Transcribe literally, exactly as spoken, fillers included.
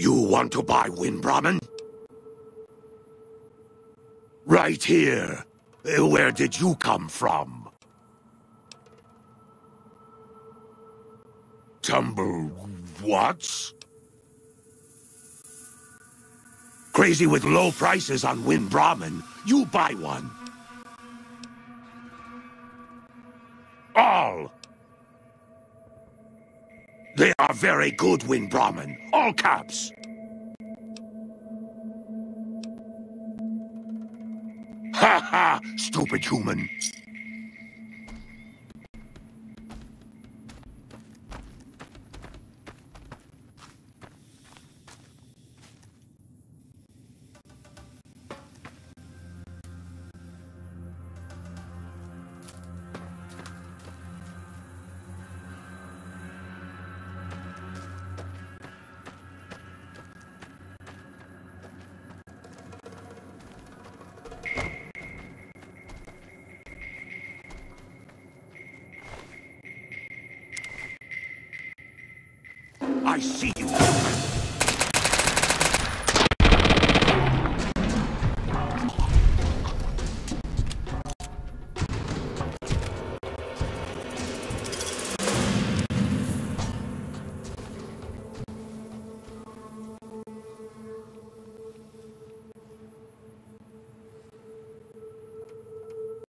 You want to buy Wind Brahmin? Right here. Uh, Where did you come from? Tumble... what? Crazy with low prices on Wind Brahmin. You buy one. All. They are very good, Wind Brahmin. All caps. Ha ha! Stupid human. I see you.